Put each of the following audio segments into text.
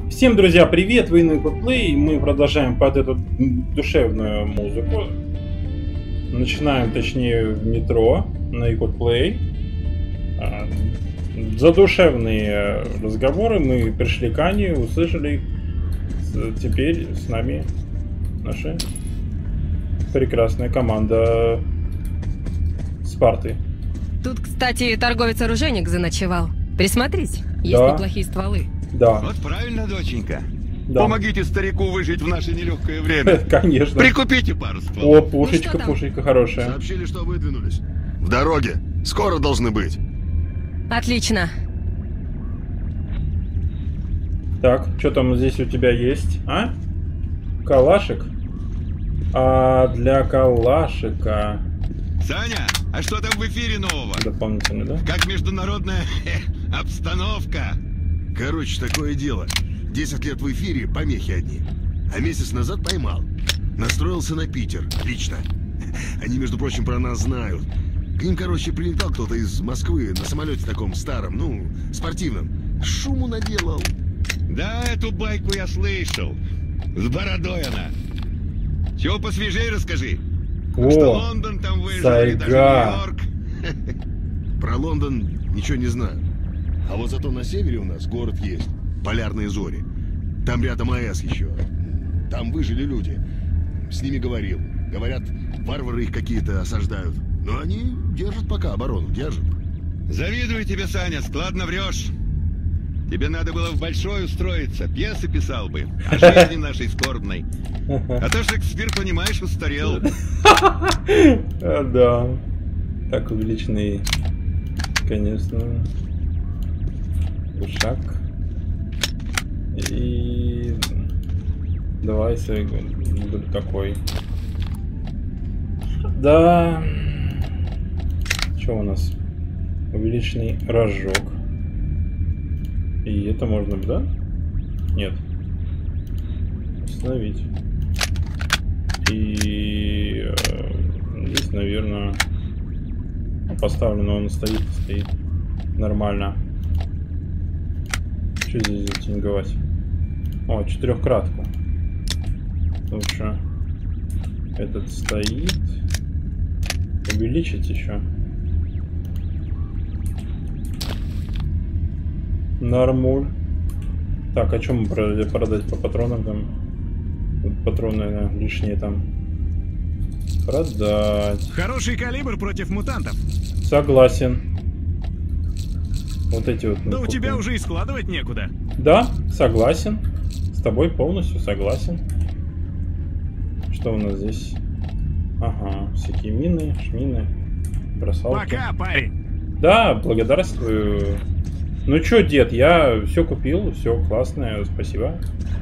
Всем, друзья, привет! Вы на Ecoplay, и мы продолжаем под эту душевную музыку. Начинаем, точнее, в метро на Ecoplay. Задушевные разговоры, мы пришли к Ане, услышали. Теперь с нами наша прекрасная команда Спарты. Тут, кстати, торговец-оружейник заночевал. Присмотрись, есть Да. неплохие стволы. Да, Вот правильно, доченька. да. Помогите старику выжить в наше нелегкое время. Конечно. Прикупите пару стволов. О, пушечка, Ну, что там? пушечка хорошая. Сообщили, что выдвинулись. В дороге. Скоро должны быть. Отлично. Так, что там здесь у тебя есть, а? Калашик? А для калашика Саня, а что там в эфире нового? дополнительно, да? Как международная обстановка? Короче, такое дело. 10 лет в эфире, помехи одни. А месяц назад поймал. Настроился на Питер, лично. Они, между прочим, про нас знают. К ним, короче, прилетал кто-то из Москвы на самолете таком старом, ну, спортивном. Шуму наделал. Да, эту байку я слышал. С бородой она. Чего посвежее расскажи. Что О, Лондон там выжил, сайга. и даже Нью-Йорк. Про Лондон ничего не знаю. А вот зато на севере у нас город есть. Полярные зори. Там рядом АЭС еще. Там выжили люди. С ними говорил. Говорят, варвары их какие-то осаждают. Но они держат пока оборону, держат. Завидую тебе, Саня, складно врешь. Тебе надо было в большой устроиться, пьесы писал бы о жизни нашей скорбной. А то Шекспир, понимаешь, устарел. Да. Так, увеличенный, конечно, ушак. И давай такой. Да. Что у нас? Увеличенный рожок. И это можно, да? Нет. Установить. И здесь, наверное, поставлено, он стоит нормально. Что здесь затюнговать? О, 4-кратку. Лучше этот стоит. Увеличить еще. Нормуль. Так, а чем продать по патронам там? Патроны, наверное, лишние там. Продать. Хороший калибр против мутантов. Согласен. Вот эти вот. Да у тебя уже и складывать некуда. Да, согласен. С тобой полностью согласен. Что у нас здесь? Ага, всякие мины, шмины, бросалки. Пока, парень. Да, благодарствую. Ну чё, дед, я все купил, все классное, спасибо.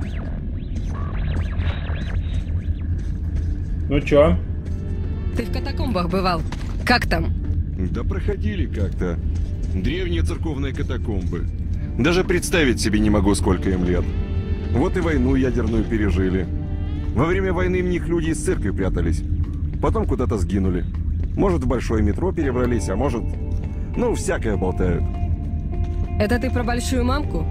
Ну чё? Ты в катакомбах бывал. Как там? Да проходили как-то. Древние церковные катакомбы. Даже представить себе не могу, сколько им лет. Вот и войну ядерную пережили. Во время войны в них люди из церкви прятались. Потом куда-то сгинули. Может, в большое метро перебрались, а может... Ну, всякое болтают. Это ты про большую мамку?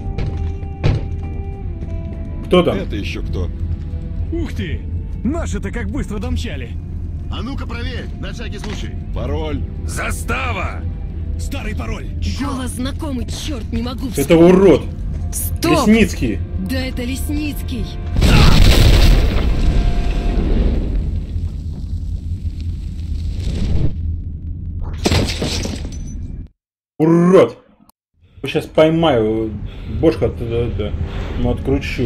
Кто там? Это еще кто? Ух ты! Наши-то как быстро домчали. А ну-ка проверь, на всякий случай. Пароль. Застава! Старый пароль. Голос знакомый, черт, не могу вспомнить. Это урод! Стоп! Лесницкий! Да это Лесницкий. Урод! Сейчас поймаю, бошка это, ну, откручу.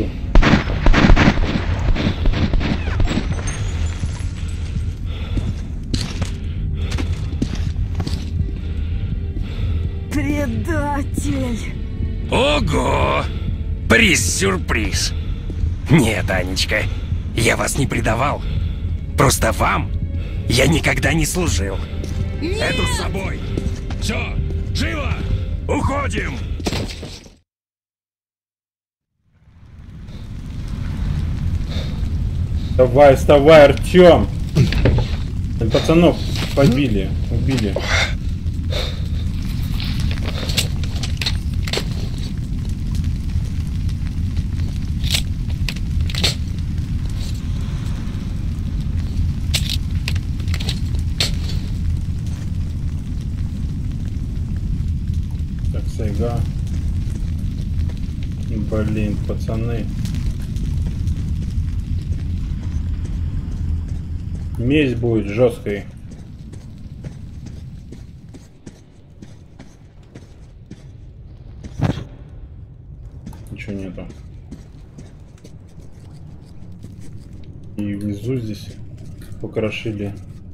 Предатель! Ого! Приз-сюрприз! Нет, Анечка, я вас не предавал. Просто вам я никогда не служил. Эту с собой! Все, живо! Уходим! Давай, вставай, Артем! Пацанов побили, убили. Нифига. Блин, пацаны. Месть будет жесткой. Ничего нету. И внизу здесь покрошили.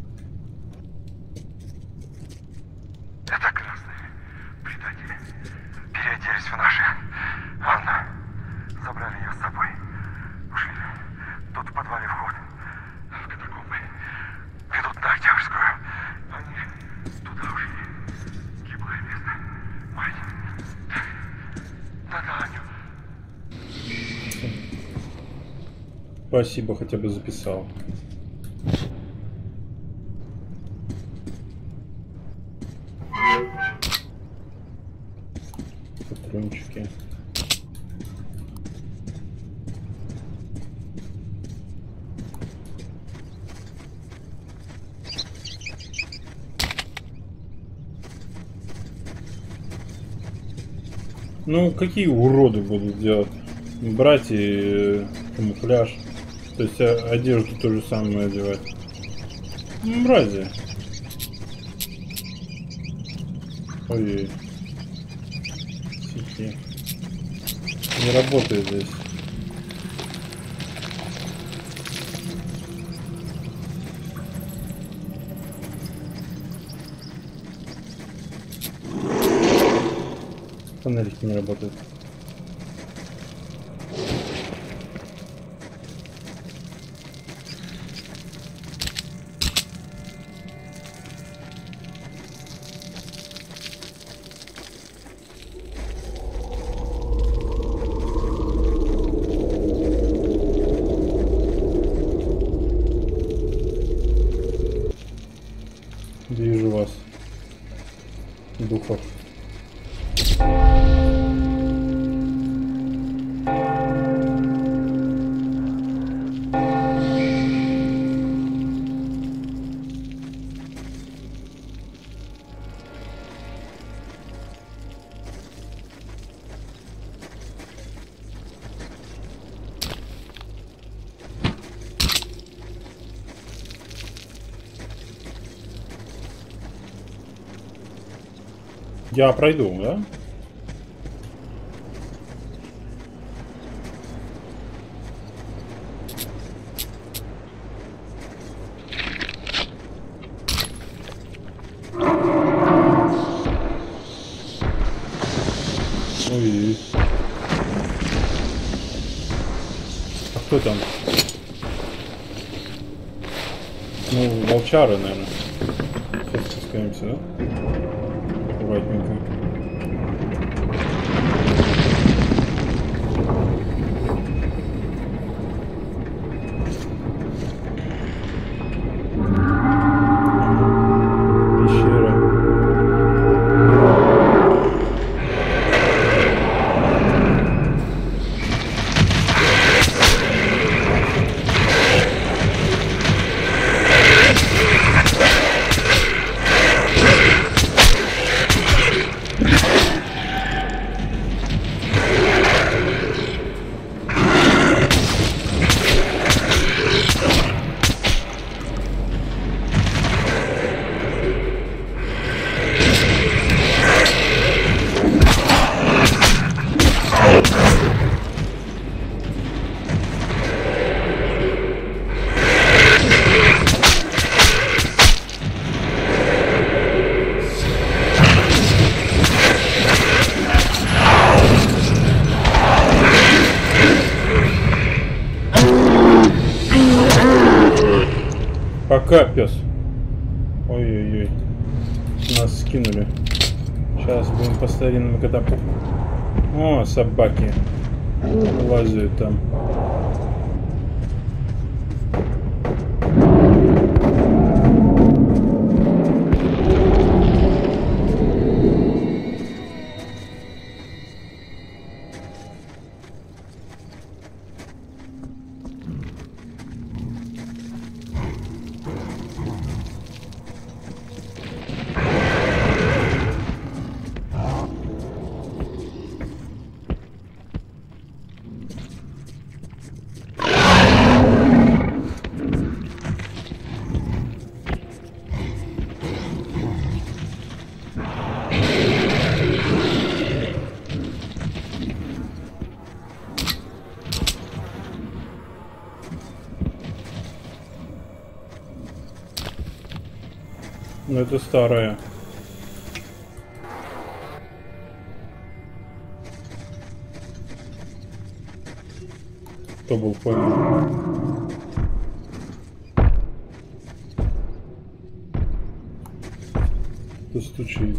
Это красные предатели. Переоделись в наши. Анна. Забрали ее с собой. Ушли. Тут в подвале вход. В катакомбы. Ведут на Октябрьскую. Они туда ушли. Гиблое место. Мать. Да-да, Аню. Спасибо, хотя бы записал. Патрончики. Ну, какие уроды будут делать? Брать и камуфляж. То есть одежду то же самое одевать. Мрази. Ой-ой. Сики. Не работает здесь. Фонарики не работают. Вижу вас, духов. Я пройду, да? Ой. А кто там? Ну, волчары, наверное. Сейчас спускаемся, да? Аккуратненько. Пещера. Пока, пес. Ой-ой-ой. Нас скинули. Сейчас будем по старинному катапу. О, собаки. Лазают там. Ну это старая. Кто был пойман? Кто стучит?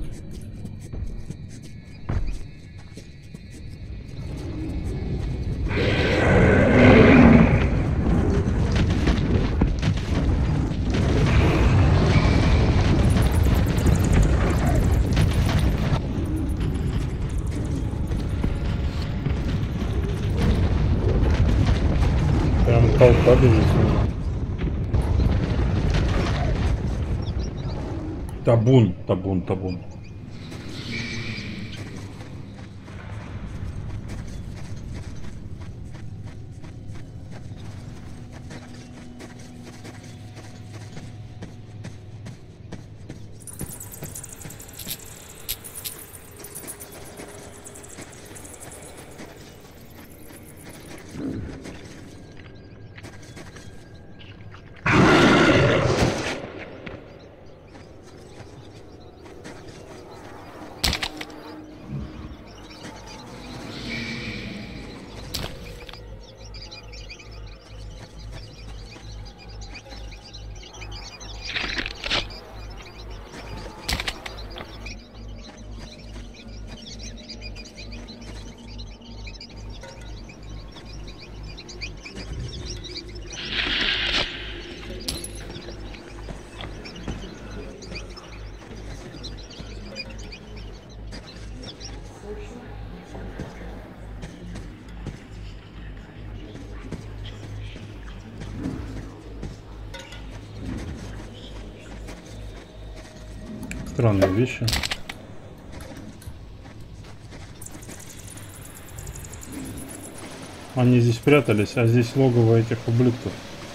Толпа бежит. Табун, табун, табун. Странные вещи. Они здесь прятались, а здесь логово этих ублюдков.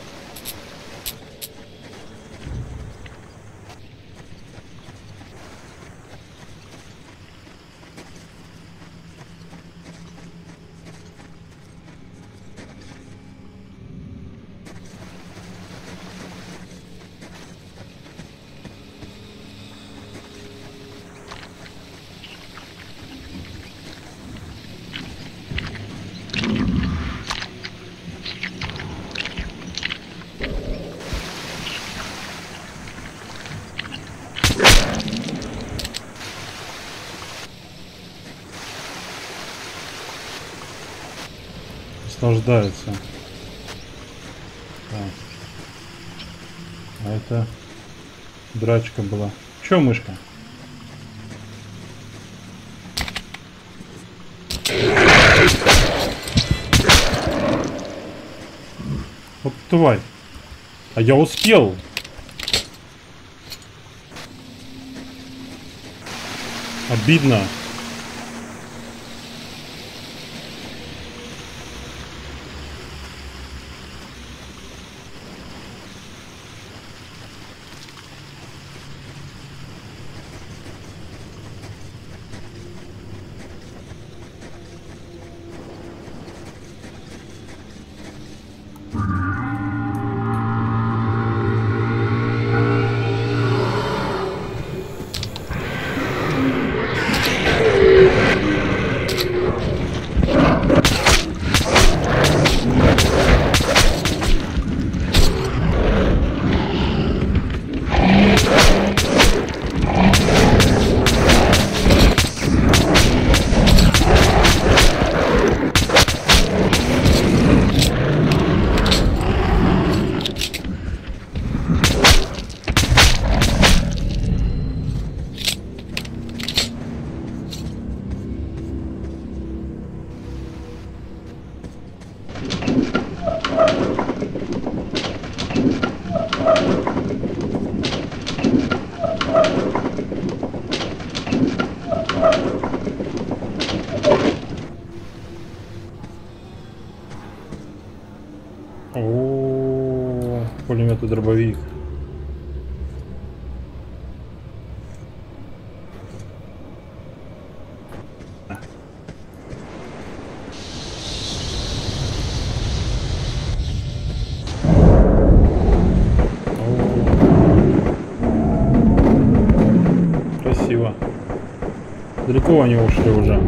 Наслаждается. Так. А это драчка была. Чё, мышка? Вот тварь. А я успел. Обидно. О, пулемет и дробовик. Далеко они ушли уже.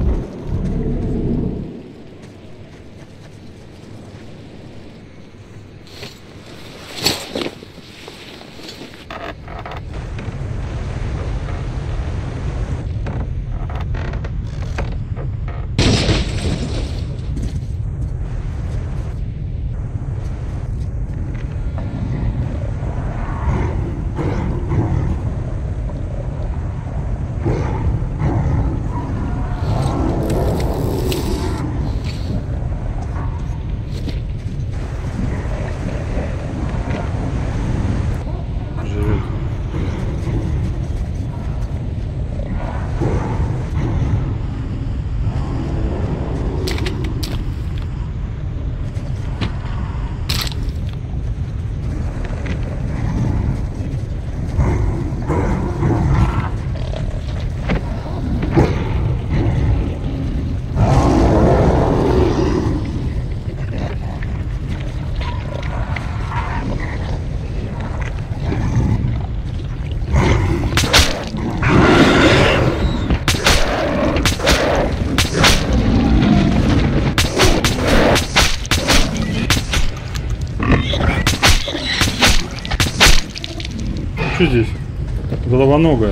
Что здесь? Головоногая.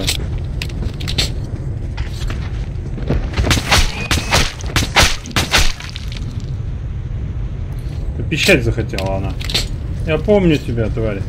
Пищать захотела она. Я помню тебя, тварь.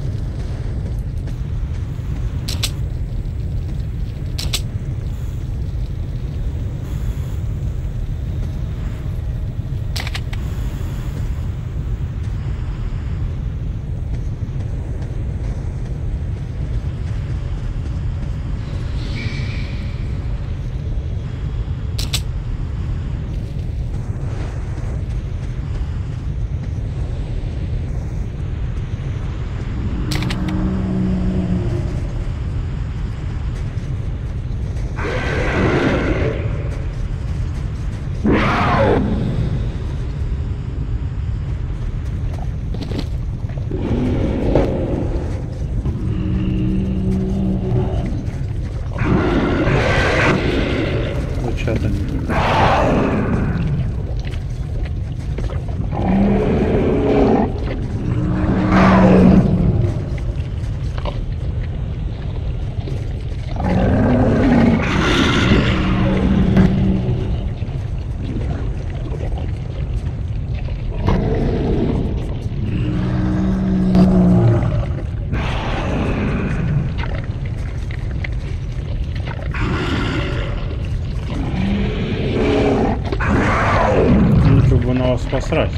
Посрать.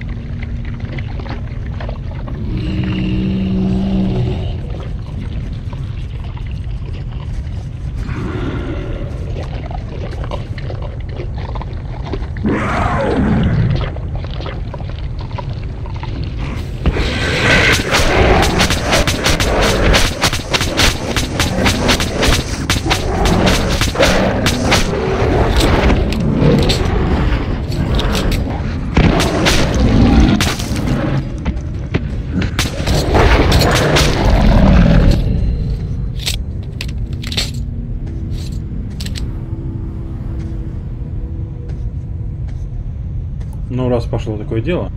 Ну, раз пошло такое дело.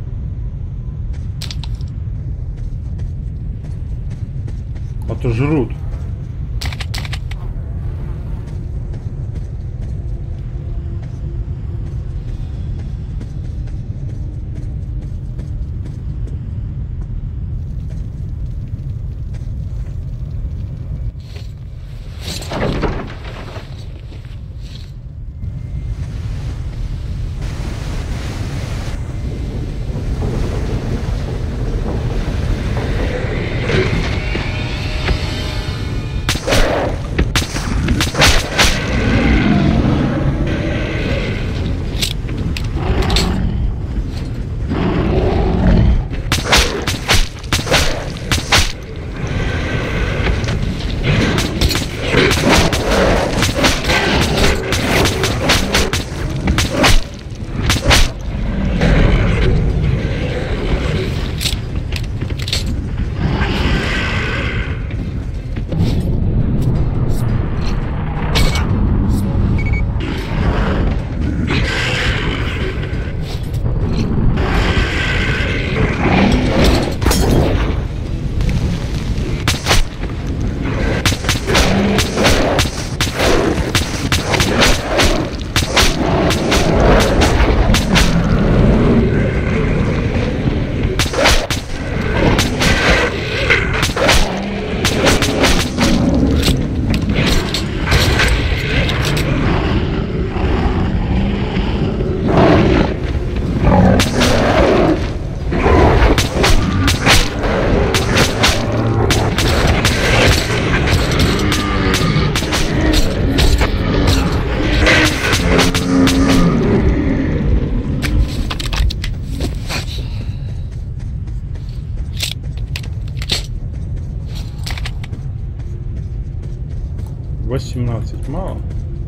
А то жрут. 18 мало.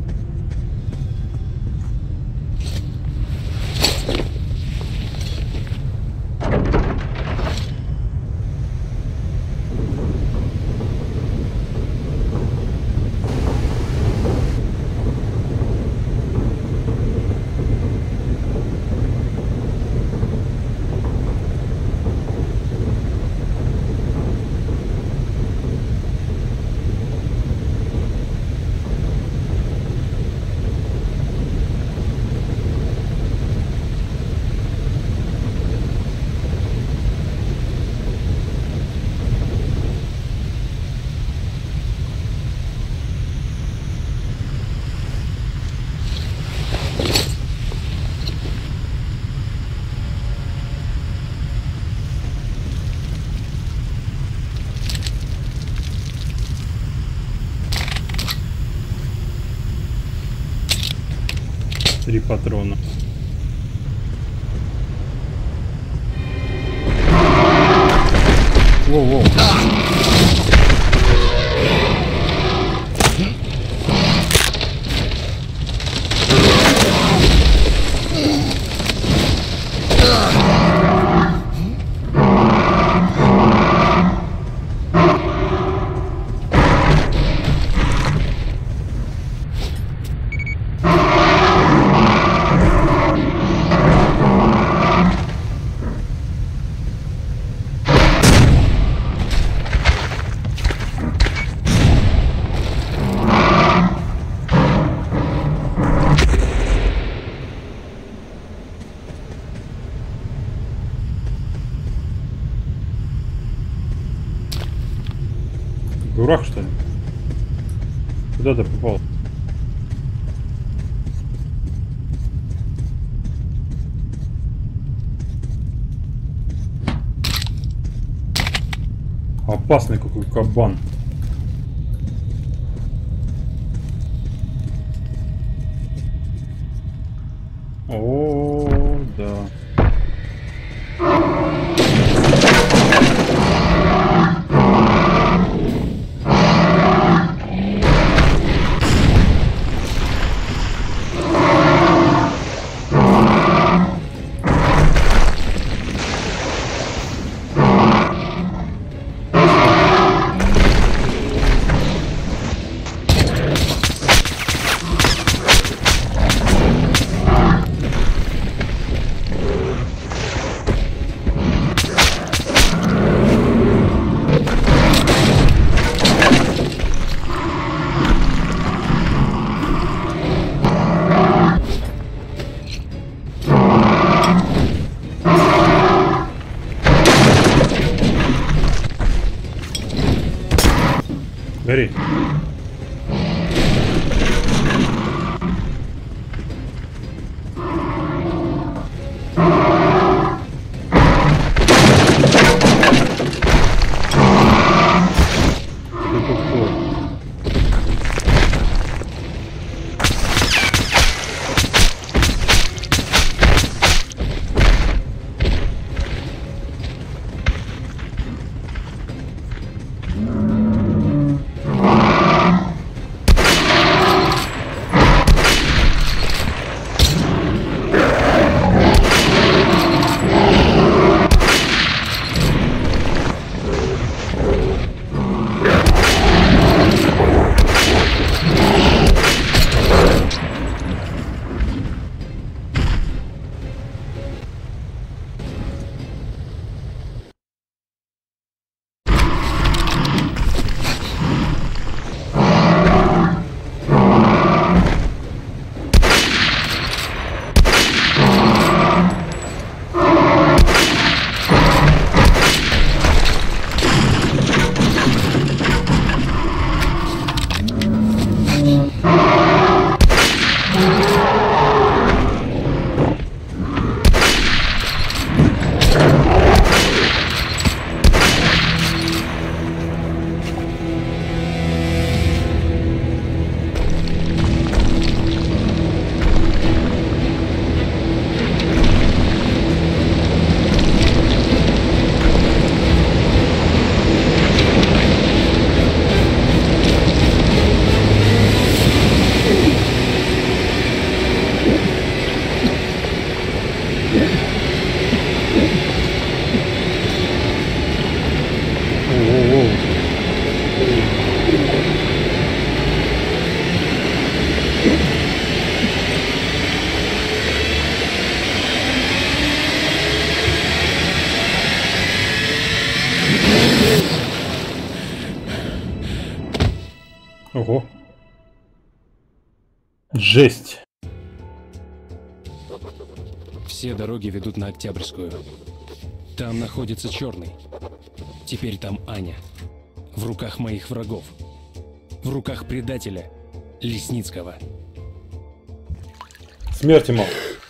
Три патрона. Воу-воу. Дурак, что ли? Куда ты попал? Опасный какой кабан. О, да. Гори. Ого. Жесть. Все дороги ведут на Октябрьскую. Там находится Черный. Теперь там Аня. В руках моих врагов. В руках предателя Лесницкого. Смерть ему.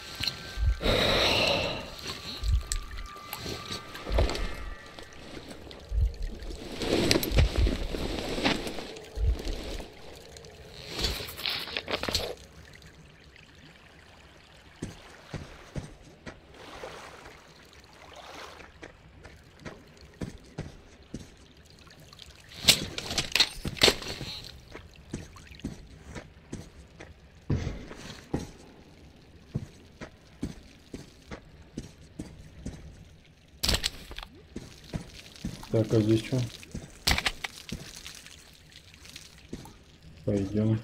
Так, а здесь что? Пойдем.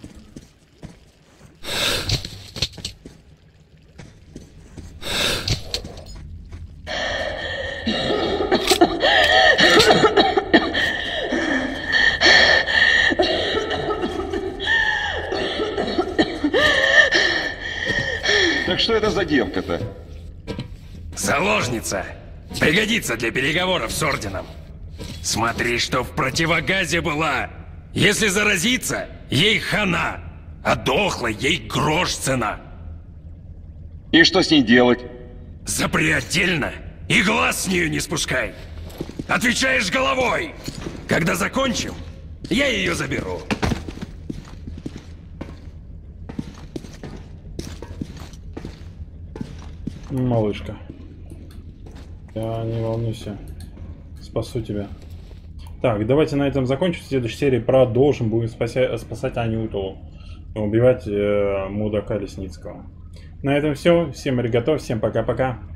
Так что это за девка-то? Заложница. Пригодится для переговоров с Орденом. Смотри, что в противогазе была. Если заразиться, ей хана. А дохлой ей грош цена. И что с ней делать? Запри отдельно и глаз с нее не спускай. Отвечаешь головой. Когда закончим, я ее заберу. Малышка. Да, не волнуйся. Спасу тебя. Так, давайте на этом закончим. В следующей серии продолжим. Будем спасать Анюту. Убивать мудака Лесницкого. На этом все. Всем аригато. Всем пока-пока.